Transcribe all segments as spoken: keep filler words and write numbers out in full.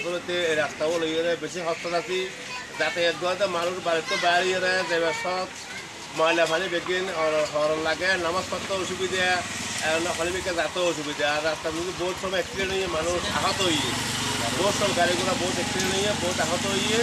চলাচলতে এই রাস্তাগুলো ইয়ে বেশি হস্তযাত্রী যাতায়াত করতে মানুষ বাড়িতে বাইরে দেবে সব ময়লা পানি বেগিন হরণ লাগে নামাজ পড়তে অসুবিধা পানি বেগে যাতে অসুবিধা আর রাস্তার মধ্যে বহুত সময় অ্যাক্সিডেন্ট হয়ে মানুষ আহত হইয়ে বহুত সব গাড়িগুলো বহুত অ্যাক্সিডেন্ট হয়ে বহুত আহত হইয়ে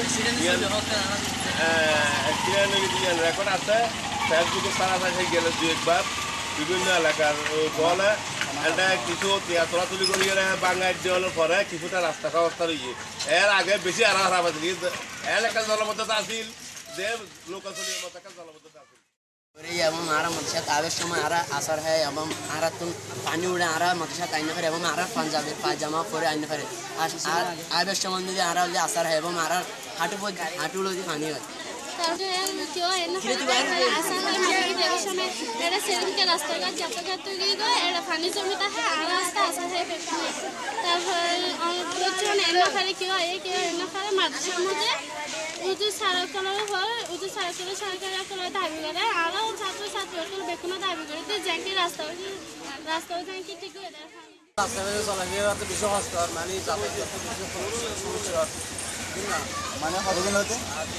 অ্যাক্সিডেন্ট রেকর্ড আছে ফেসবুকে সারা পাশে গেলে দু একবার বিভিন্ন এলাকার বলে এটা কিছু তোলাতুলি করি বাঙালি দেওয়ার পরে কিছুটা রাস্তা ব্যবস্থা রয়েছে এর আগে বেশি আরো খারাপ আছে এর একটা জলবদ্ধতা আছিল যে লোকাচলীর মতো একটা জলবদ্ধতা আছিল एवं आरा मदशा तावेश समय आरा असर है एवं आरा तुम पानी उड़े आरा मदशा ताइन फरे एवं आरा पंजाबी पायजामा फरे आइन फरे आवेश समय में आरा ले असर है एवं आरा हाटू बो हाटू लो दी पानी है তারপরে কেউ এনে আসা হয় মাটির রেশনে এটা সেদিনকে রাস্তাঘাট যাতায়াত গিয়ে গো এটা পানি জমিতে হয় আর রাস্তা আসা হয় পেছনে তারপর প্রচুর এনে ফেলে কেউ এই কেউ এনে ফেলে মাদ্রাসার মধ্যে উঁচু সারাকলের পর উঁচু সারাকলের সরকারের কোনো দাবি করে আরও ছাত্র ছাত্রীরা বেকুনো দাবি করে তো যাকে রাস্তা রাস্তা যাকে ঠিক হয়ে দেয় রাস্তা চলা গিয়ে বেশি কষ্ট মানে যাতায়াত সমস্যা মানে কতদিন হতে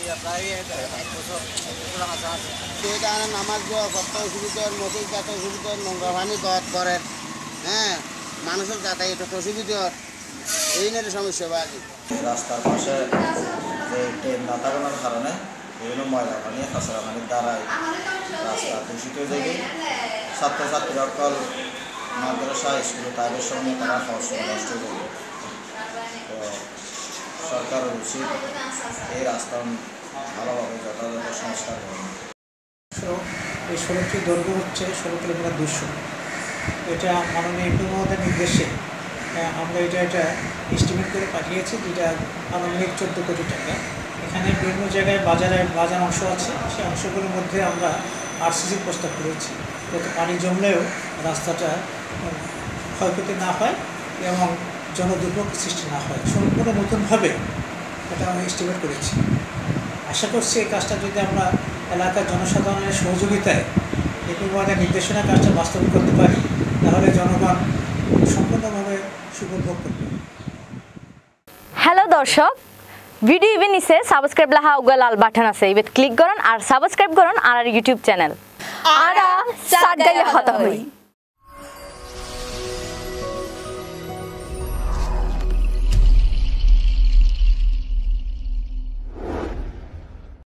নামাজ কত অসুবিধার মসজিদ যাতে অসুবিধার নোংরা পানি গদ করেন হ্যাঁ মানুষের যাতায়াত অসুবিধার এই নিয়ে সমস্যা বাকি রাস্তার পাশে যে ট্রেন না থাকানোর কারণে বিভিন্ন ময়লা পানি কাঁচরা পানির দ্বারাই রাস্তা দূষিত হয়ে যায় ছাত্রছাত্রী সকল মাদ্রাসা স্কুলে তাদের সঙ্গে তারা খরচ নষ্ট করে তো সরকারের উচিত এই রাস্তা ভালোভাবে যথাযথ সংস্কার করেন। এই সড়কটির দৈর্ঘ্য হচ্ছে ষোলো কিলোমিটার দুশো এটা মাননীয় এমপি মহোদয়ের নির্দেশে আমরা এটা এটা এস্টিমেট করে পাঠিয়েছি যেটা আনুমানিক চোদ্দো কোটি টাকা। এখানে বিভিন্ন জায়গায় বাজারে বাজার অংশ আছে সেই অংশগুলোর মধ্যে আমরা আরসিসির প্রস্তাব করেছি যাতে পানি জমলেও রাস্তাটা ক্ষয়ক্ষতি না হয় এবং জনদুর্ভোগ সৃষ্টি না হয় সম্পূর্ণ নতুনভাবে এটা আমরা এস্টিমেট করেছি। আশা করছি এই কাজটা যদি আমরা এলাকার জনসাধারণের সহযোগিতায় এমপি মহোদয়ের নির্দেশনা কাজটা বাস্তবায়ন করতে পারি তাহলে জনগণ সম্পূর্ণভাবে সুভোগ করবে। হ্যালো দর্শক, ভিডিও ইভেন নিচে সাবস্ক্রাইব লাহা উগা লাল বাটন আছে ইবেত ক্লিক করুন আর সাবস্ক্রাইব করুন আর ইউটিউব চ্যানেল আরা সাগাইলে হতা হই।